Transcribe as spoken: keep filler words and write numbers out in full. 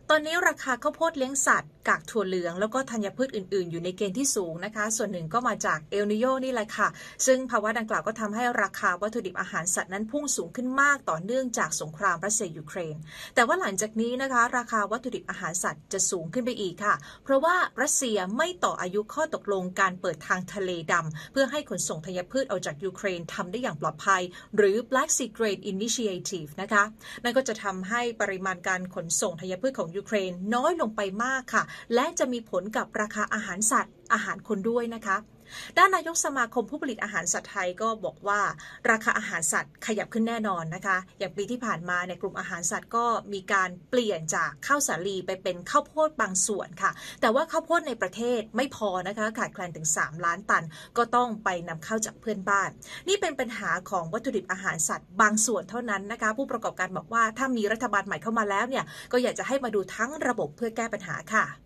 ตอนนี้ราคาข้าวโพดเลี้ยงสัตว์กากถั่วเหลืองแล้วก็ธัญพืชอื่นๆอยู่ในเกณฑ์ที่สูงนะคะส่วนหนึ่งก็มาจากเอลนิโญนี่แหละค่ะซึ่งภาวะดังกล่าวก็ทำให้ราคาวัตถุดิบอาหารสัตว์นั้นพุ่งสูงขึ้นมากต่อเนื่องจากสงครามรัสเซียยูเครนแต่ว่าหลังจากนี้นะคะราคาวัตถุดิบอาหารสัตว์จะสูงขึ้นไปอีกค่ะเพราะว่ารัสเซียไม่ต่ออายุข้อตกลงการเปิดทางทะเลดำเพื่อให้ขนส่งธัญพืชออกจากยูเครนทำได้อย่างปลอดภัยหรือ Black Sea Grain Initiative นะคะนั่นก็จะทำให้ปริมาณการขนส่งธัญพืชของยูเครนน้อยลงไปมากค่ะและจะมีผลกับราคาอาหารสัตว์อาหารคนด้วยนะคะด้านนายกสมาคมผู้ผลิตอาหารสัตว์ไทยก็บอกว่าราคาอาหารสัตว์ขยับขึ้นแน่นอนนะคะอย่างปีที่ผ่านมาในกลุ่มอาหารสัตว์ก็มีการเปลี่ยนจากข้าวสาลีไปเป็นข้าวโพดบางส่วนค่ะแต่ว่าข้าวโพดในประเทศไม่พอนะคะขาดแคลนถึงสามล้านตันก็ต้องไปนำเข้าจากเพื่อนบ้านนี่เป็นปัญหาของวัตถุดิบอาหารสัตว์บางส่วนเท่านั้นนะคะผู้ประกอบการบอกว่าถ้ามีรัฐบาลใหม่เข้ามาแล้วเนี่ยก็อยากจะให้มาดูทั้งระบบเพื่อแก้ปัญหาค่ะ